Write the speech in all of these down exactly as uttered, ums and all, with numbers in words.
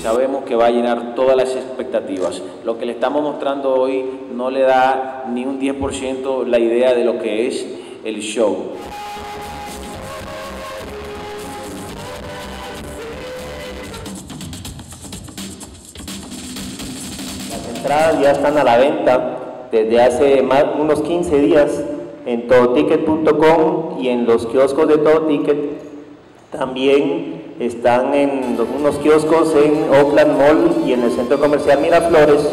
sabemos que va a llenar todas las expectativas. Lo que le estamos mostrando hoy no le da ni un diez por ciento la idea de lo que es el show. Las entradas ya están a la venta desde hace más, unos quince días en todoticket punto com y en los kioscos de Todoticket. También están en unos kioscos en Oakland Mall y en el Centro Comercial Miraflores.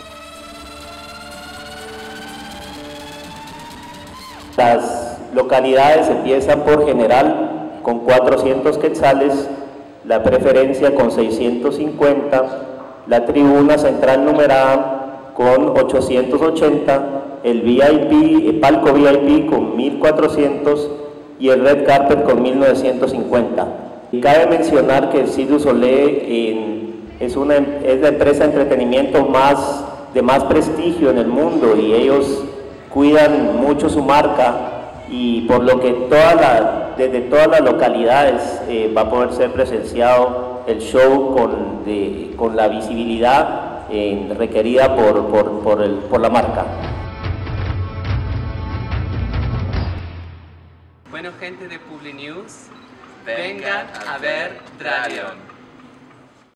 Las localidades empiezan por General con cuatrocientos quetzales, la preferencia con seiscientos cincuenta, la tribuna central numerada con ochocientos ochenta, el V I P, el palco V I P con mil cuatrocientos y el red carpet con mil novecientos cincuenta. Cabe mencionar que el Cirque du Soleil en, es, una, es la empresa de entretenimiento más, de más prestigio en el mundo y ellos cuidan mucho su marca y por lo que toda la, desde todas las localidades eh, va a poder ser presenciado el show con, de, con la visibilidad eh, requerida por, por, por, el, por la marca. Bueno, gente de Publi News, vengan a ver Dralion.